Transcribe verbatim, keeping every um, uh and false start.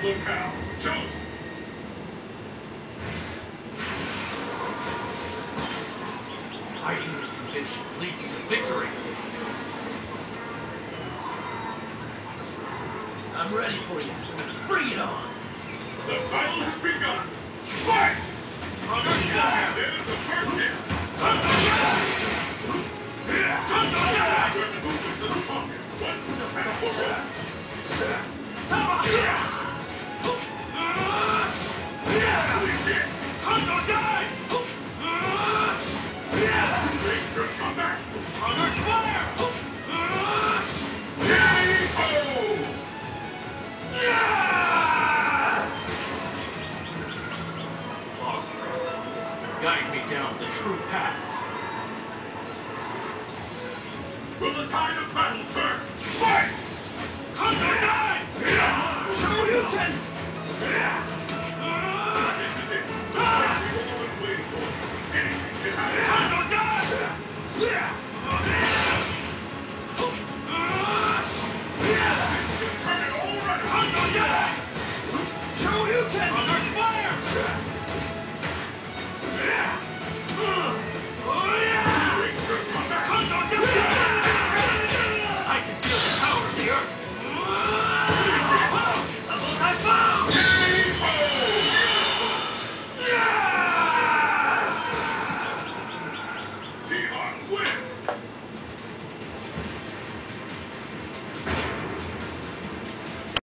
Locale chosen. Fighting with conviction leads to victory. I'm ready for you. Bring it on. The battle has begun. Fight! Understand! There's the first hit. Good movement to the pocket. One step back forward.